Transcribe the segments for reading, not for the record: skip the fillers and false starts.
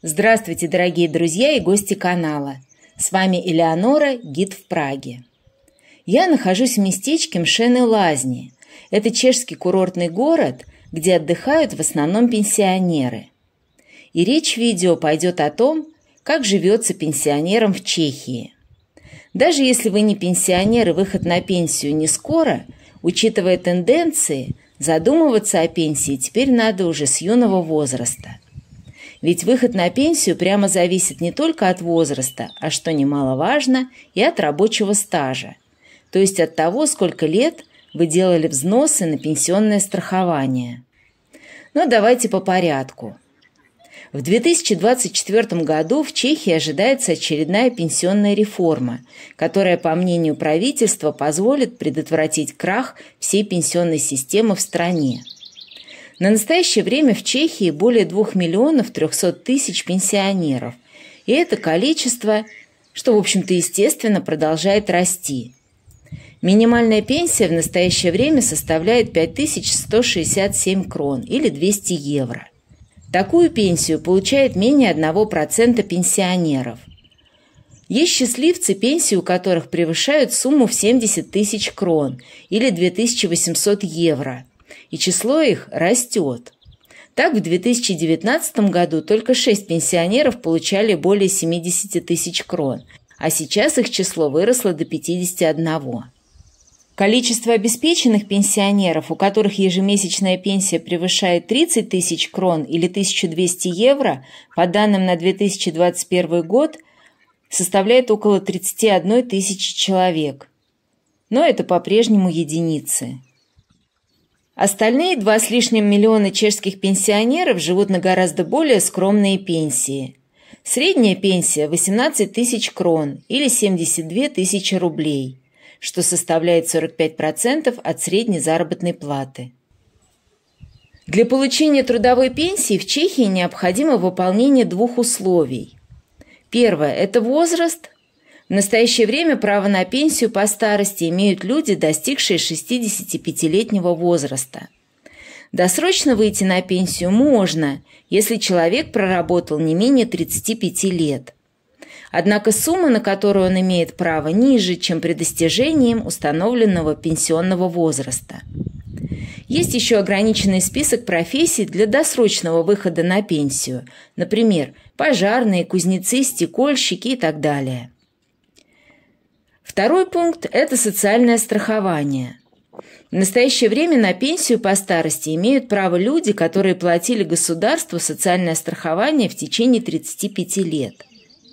Здравствуйте, дорогие друзья и гости канала. С вами Элеонора, гид в Праге. Я нахожусь в местечке Мшены Лазни. Это чешский курортный город, где отдыхают в основном пенсионеры. И речь в видео пойдет о том, как живется пенсионерам в Чехии. Даже если вы не пенсионер и выход на пенсию не скоро, учитывая тенденции, задумываться о пенсии теперь надо уже с юного возраста. Ведь выход на пенсию прямо зависит не только от возраста, а, что немаловажно, и от рабочего стажа, то есть от того, сколько лет вы делали взносы на пенсионное страхование. Но давайте по порядку. В 2024 году в Чехии ожидается очередная пенсионная реформа, которая, по мнению правительства, позволит предотвратить крах всей пенсионной системы в стране. На настоящее время в Чехии более 2 300 000 пенсионеров, и это количество, что, в общем-то, естественно, продолжает расти. Минимальная пенсия в настоящее время составляет 5167 крон или 200 евро. Такую пенсию получает менее 1% пенсионеров. Есть счастливцы, пенсии у которых превышают сумму в 70 000 крон или 2800 евро. И число их растет. Так, в 2019 году только 6 пенсионеров получали более 70 000 крон, а сейчас их число выросло до 51. Количество обеспеченных пенсионеров, у которых ежемесячная пенсия превышает 30 000 крон или 1200 евро, по данным на 2021 год, составляет около 31 000 человек. Но это по-прежнему единицы. Остальные 2 с лишним миллиона чешских пенсионеров живут на гораздо более скромные пенсии. Средняя пенсия – 18 000 крон или 72 000 рублей, что составляет 45% от средней заработной платы. Для получения трудовой пенсии в Чехии необходимо выполнение 2 условий. Первое – это возраст. В настоящее время право на пенсию по старости имеют люди, достигшие 65-летнего возраста. Досрочно выйти на пенсию можно, если человек проработал не менее 35 лет. Однако сумма, на которую он имеет право, ниже, чем при достижении установленного пенсионного возраста. Есть еще ограниченный список профессий для досрочного выхода на пенсию, например, пожарные, кузнецы, стекольщики и так далее. Второй пункт – это социальное страхование. В настоящее время на пенсию по старости имеют право люди, которые платили государству социальное страхование в течение 35 лет.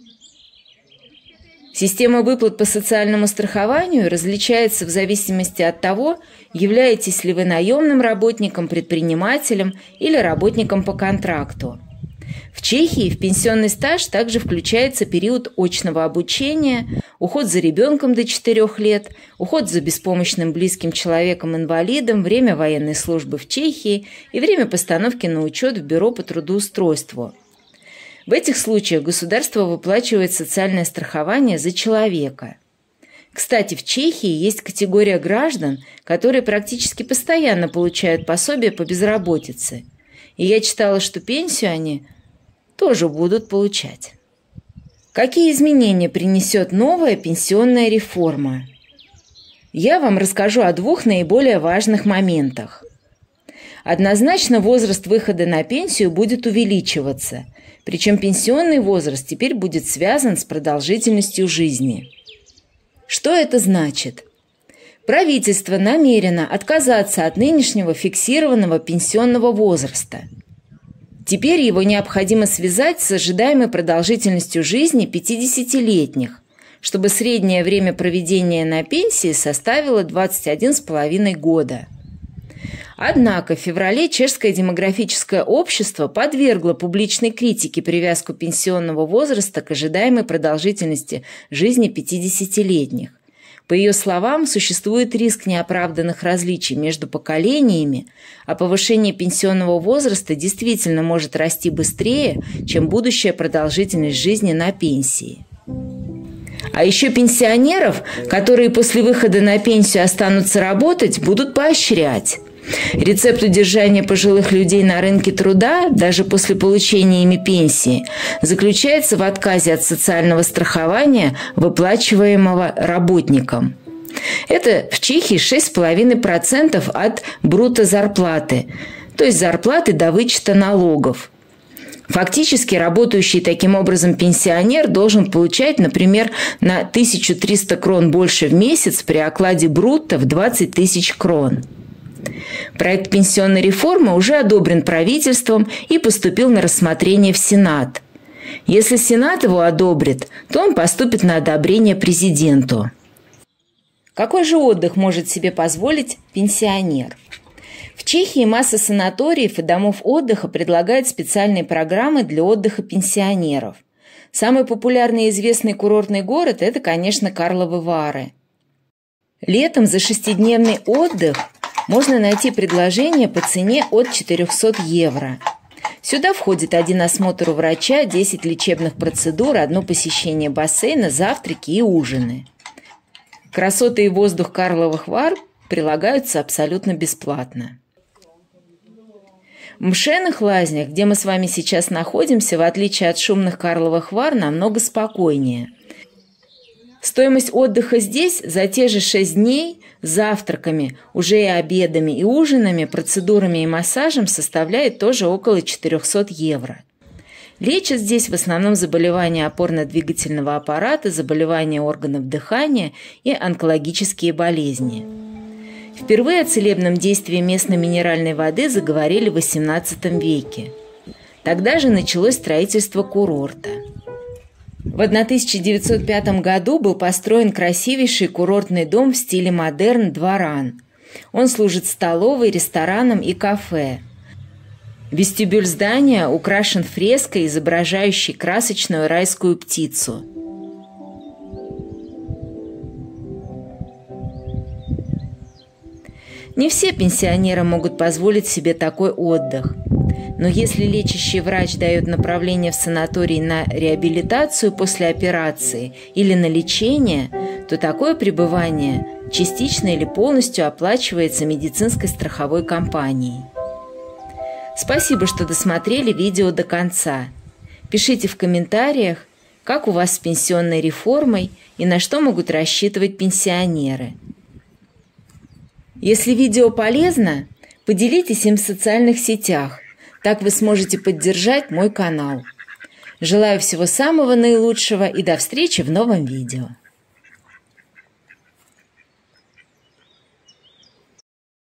Система выплат по социальному страхованию различается в зависимости от того, являетесь ли вы наемным работником, предпринимателем или работником по контракту. В Чехии в пенсионный стаж также включается период очного обучения, уход за ребенком до 4 лет, уход за беспомощным близким человеком-инвалидом, время военной службы в Чехии и время постановки на учет в бюро по трудоустройству. В этих случаях государство выплачивает социальное страхование за человека. Кстати, в Чехии есть категория граждан, которые практически постоянно получают пособие по безработице. И я читала, что пенсию они тоже будут получать. Какие изменения принесет новая пенсионная реформа? Я вам расскажу о 2 наиболее важных моментах. Однозначно возраст выхода на пенсию будет увеличиваться, причем пенсионный возраст теперь будет связан с продолжительностью жизни. Что это значит? Правительство намерено отказаться от нынешнего фиксированного пенсионного возраста. Теперь его необходимо связать с ожидаемой продолжительностью жизни 50-летних, чтобы среднее время проведения на пенсии составило 21,5 года. Однако в феврале Чешское демографическое общество подвергло публичной критике привязку пенсионного возраста к ожидаемой продолжительности жизни 50-летних. По ее словам, существует риск неоправданных различий между поколениями, а повышение пенсионного возраста действительно может расти быстрее, чем будущая продолжительность жизни на пенсии. А еще пенсионеров, которые после выхода на пенсию останутся работать, будут поощрять. Рецепт удержания пожилых людей на рынке труда, даже после получения ими пенсии, заключается в отказе от социального страхования, выплачиваемого работникам. Это в Чехии 6,5% от брутто-зарплаты, то есть зарплаты до вычета налогов. Фактически работающий таким образом пенсионер должен получать, например, на 1300 крон больше в месяц при окладе брутто в 20 тысяч крон. Проект пенсионной реформы уже одобрен правительством и поступил на рассмотрение в Сенат. Если Сенат его одобрит, то он поступит на одобрение президенту. Какой же отдых может себе позволить пенсионер? В Чехии масса санаториев и домов отдыха предлагают специальные программы для отдыха пенсионеров. Самый популярный и известный курортный город – это, конечно, Карловы Вары. Летом за 6-дневный отдых можно найти предложение по цене от 400 евро. Сюда входит 1 осмотр у врача, 10 лечебных процедур, 1 посещение бассейна, завтраки и ужины. Красоты и воздух Карловых Вар прилагаются абсолютно бесплатно. В Мшеных лазнях, где мы с вами сейчас находимся, в отличие от шумных Карловых Вар, намного спокойнее. Стоимость отдыха здесь за те же 6 дней с завтраками, уже и обедами, и ужинами, процедурами и массажем составляет тоже около 400 евро. Лечат здесь в основном заболевания опорно-двигательного аппарата, заболевания органов дыхания и онкологические болезни. Впервые о целебном действии местной минеральной воды заговорили в XVIII веке. Тогда же началось строительство курорта. В 1905 году был построен красивейший курортный дом в стиле модерн «Дворан». Он служит столовой, рестораном и кафе. Вестибюль здания украшен фреской, изображающей красочную райскую птицу. Не все пенсионеры могут позволить себе такой отдых. Но если лечащий врач дает направление в санаторий на реабилитацию после операции или на лечение, то такое пребывание частично или полностью оплачивается медицинской страховой компанией. Спасибо, что досмотрели видео до конца. Пишите в комментариях, как у вас с пенсионной реформой и на что могут рассчитывать пенсионеры. Если видео полезно, поделитесь им в социальных сетях. Так вы сможете поддержать мой канал. Желаю всего самого наилучшего и до встречи в новом видео.